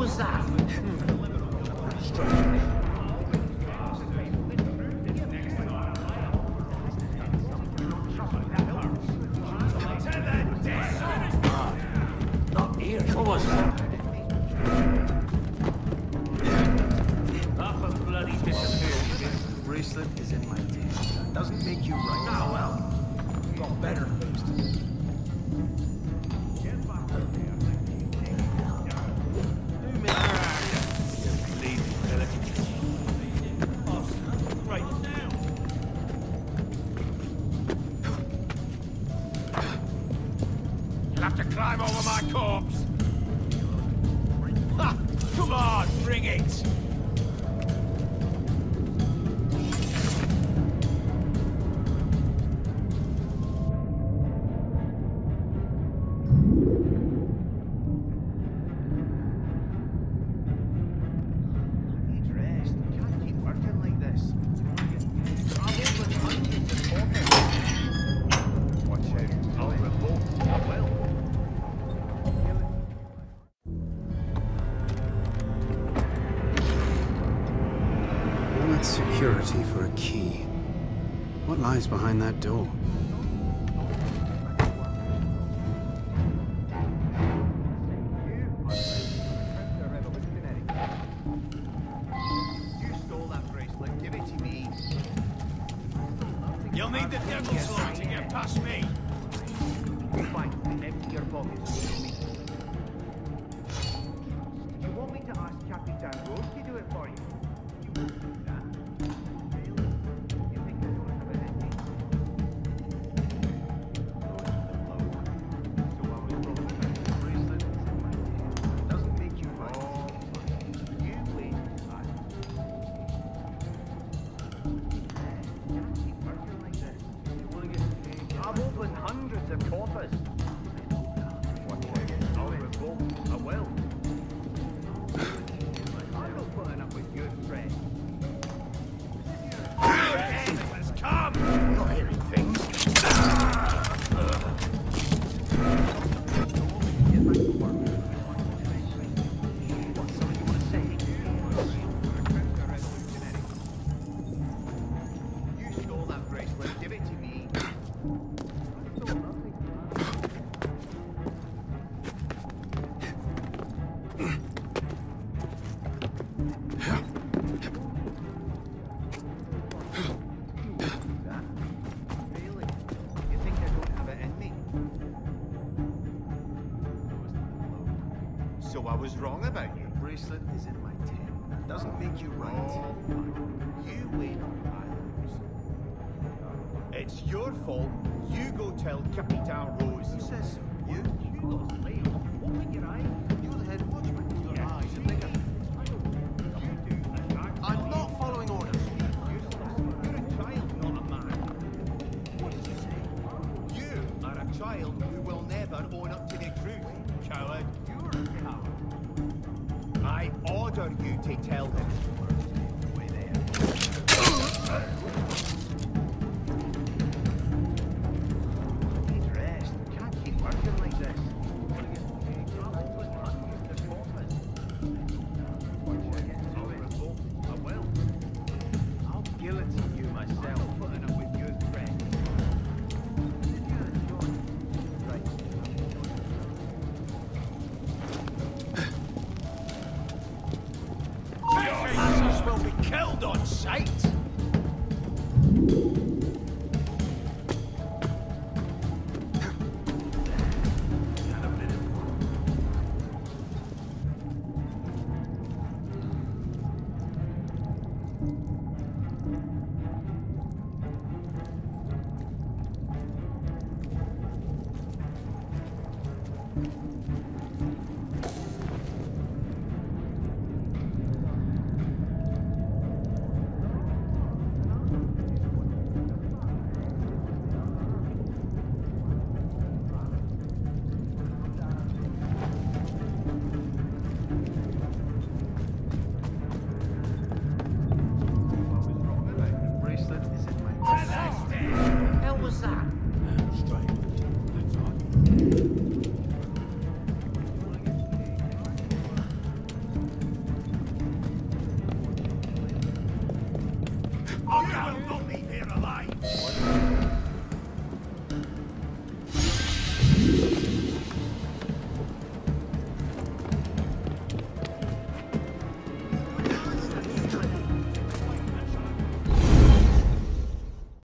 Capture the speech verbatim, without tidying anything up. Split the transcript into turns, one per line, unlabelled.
was that? Not here. What was that? Up and bloody disappeared.
Bracelet is in my team. That doesn't make you right.
Ah, well. Got better things to do.
Climb over my corpse! Ha! Come on, bring it!
Need rest. Can't keep working like this. I'm open hundreds of corners. Watch out. I'll revolt. I will. Security for a key. What lies behind that door? You stole that bracelet. Give it to me.
You'll need the devil's lock to get past me.
Fine. Empty your pockets. Do you want me to ask Capitan Rose to do it for you? You won't do that. I've opened hundreds of coffers. Watch out. I'll revolt. I will. I'm not putting up with your friend.
Let's come!
I'm not hearing things.
You stole that bracelet. Give it to me. So I was wrong about you. Bracelet is in my tent. That doesn't make you right. Oh, you wait. It's your fault. You go tell Capitan Rose. Who says so? You? You lost Leo. Open your eyes. You're the head watchman. Your yeah, eyes. You think You do. I'm not following orders. You're a child, not a man. What did you say? You are a child who will never own up to the truth, coward. You're a coward. I order you to tell him. Way there. Need rest. Can't keep working like this. I will. I'll guillotine you myself. Putting up with your friend. Right.
Your asses will be killed on sight!
Hell was that?